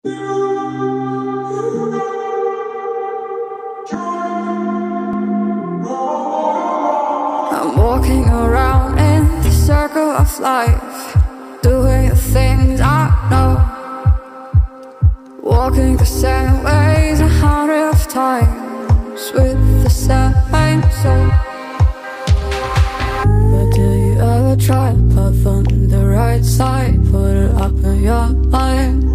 I'm walking around in the circle of life, doing the things I know, walking the same ways 100 times with the same soul. But do you ever try path on the right side? Put it up in your mind.